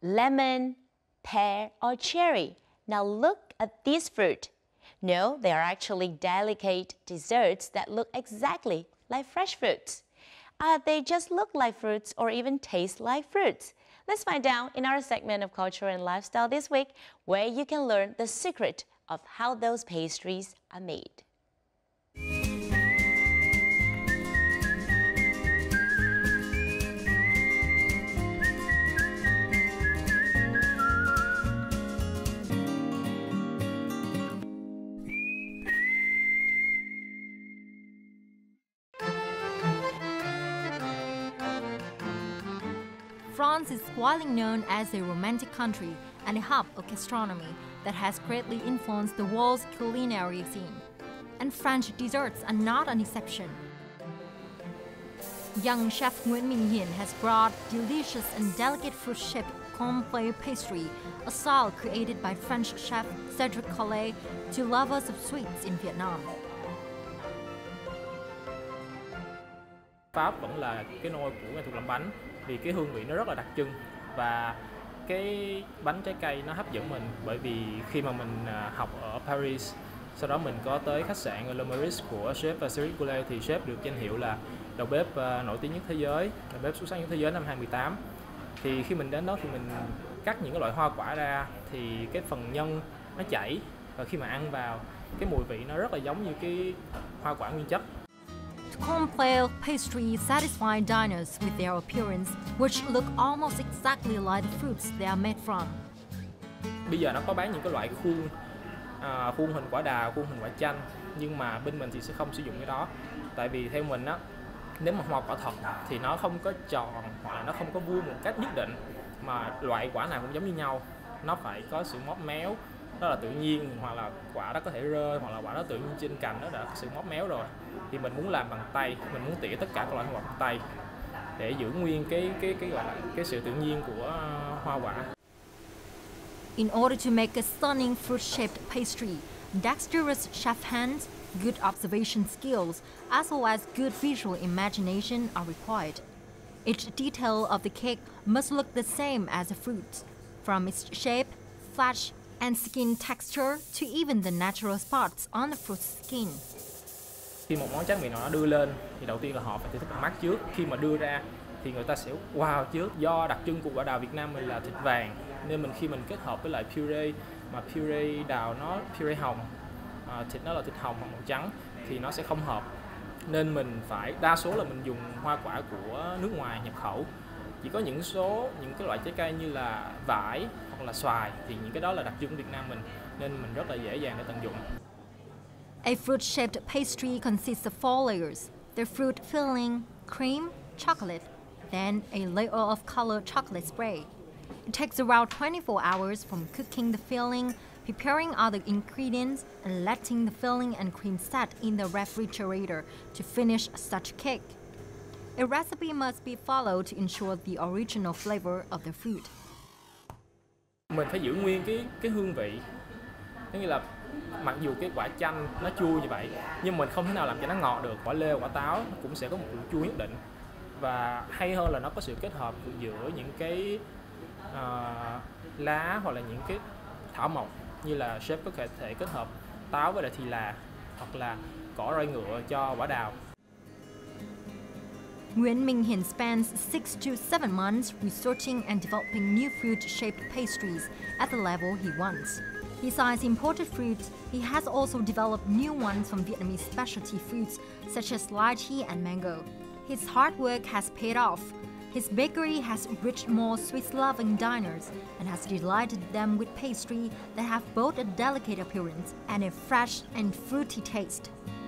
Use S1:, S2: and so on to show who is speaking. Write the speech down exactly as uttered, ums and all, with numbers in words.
S1: lemon, pear, or cherry. Now look at this fruit. No, they are actually delicate desserts that look exactly like fresh fruits. Uh, they just look like fruits or even taste like fruits. Let's find out in our segment of Culture and Lifestyle this week, where you can learn the secret of how those pastries are made.
S2: France is widely known as a romantic country and a hub of gastronomy that has greatly influenced the world's culinary scene. And French desserts are not an exception. Young chef Nguyễn Minh Hiển has brought delicious and delicate fruit-shaped cornflake pastry, a style created by French chef Cédric Collet, to lovers of sweets in Vietnam.
S3: Pháp vẫn là cái nôi của nghệ thuật làm bánh vì cái hương vị nó rất là đặc trưng và cái bánh trái cây nó hấp dẫn mình, bởi vì khi mà mình học ở Paris, sau đó mình có tới khách sạn Le Meurice của chef Cédric Collet, thì chef được danh hiệu là đầu bếp nổi tiếng nhất thế giới, đầu bếp xuất sắc nhất thế giới năm hai không một tám. Thì khi mình đến đó thì mình cắt những cái loại hoa quả ra, thì cái phần nhân nó chảy, và khi mà ăn vào cái mùi vị nó rất là giống như cái hoa quả nguyên chất.
S2: Cornflake pastry satisfy diners with their appearance, which look almost exactly like the fruits they are made from.
S3: Bây giờ nó có bán những cái loại khuôn, à, khuôn hình quả đào, khuôn hình quả chanh, nhưng mà bên mình thì sẽ không sử dụng cái đó. Tại vì theo mình á, nếu mà hoa quả thật thì nó không có tròn hoặc là nó không có vuông một cách nhất định, mà loại quả nào cũng giống như nhau. Nó phải có sự móp méo, đó là tự nhiên, hoặc là quả đó có thể rơi, hoặc là quả đó tự nhiên trên cành nó đã có sự móp méo rồi. Thì mình muốn làm bằng tay, mình muốn tỉa tất cả các loại hoa quả bằng tay để giữ nguyên cái cái cái gọi là cái sự tự nhiên của hoa quả.
S2: In order to make a stunning fruit-shaped pastry, dexterous chef hands, good observation skills, as well as good visual imagination are required. Each detail of the cake must look the same as the fruit, from its shape, flesh, and skin texture to even the natural spots on the fruit's skin.
S3: Khi một món tráng miệng nào nó đưa lên thì đầu tiên là họ phải thưởng thức bằng mắt trước. Khi mà đưa ra thì người ta sẽ wow trước. Do đặc trưng của quả đào Việt Nam mình là thịt vàng, nên mình khi mình kết hợp với lại puree, mà puree đào nó puree hồng, à, thịt nó là thịt hồng hoặc màu trắng, thì nó sẽ không hợp. Nên mình phải đa số là mình dùng hoa quả của nước ngoài nhập khẩu. Chỉ có những số những cái loại trái cây như là vải hoặc là xoài thì những cái đó là đặc trưng Việt Nam mình, nên mình rất là dễ dàng để tận dụng.
S2: A fruit-shaped pastry consists of four layers: the fruit filling, cream, chocolate, then a layer of colored chocolate spray. It takes around twenty-four hours from cooking the filling, preparing other ingredients, and letting the filling and cream set in the refrigerator to finish such cake. A recipe must be followed to ensure the original flavor of the fruit.
S3: Mình phải giữ nguyên cái cái hương vị, giống như là mặc dù cái quả chanh nó chua như vậy, nhưng mình không thể nào làm cho nó ngọt được. Quả lê, quả táo cũng sẽ có một độ chua nhất định, và hay hơn là nó có sự kết hợp giữa những cái uh, lá hoặc là những cái thảo mộc, như là chef có thể kết hợp táo với lại thì là, hoặc là cỏ roi ngựa cho quả đào.
S2: Nguyễn Minh Hiển spends six to seven months researching and developing new fruit-shaped pastries at the level he wants. Besides imported fruits, he has also developed new ones from Vietnamese specialty fruits such as lychee and mango. His hard work has paid off. His bakery has reached more sweet-loving diners and has delighted them with pastry that have both a delicate appearance and a fresh and fruity taste.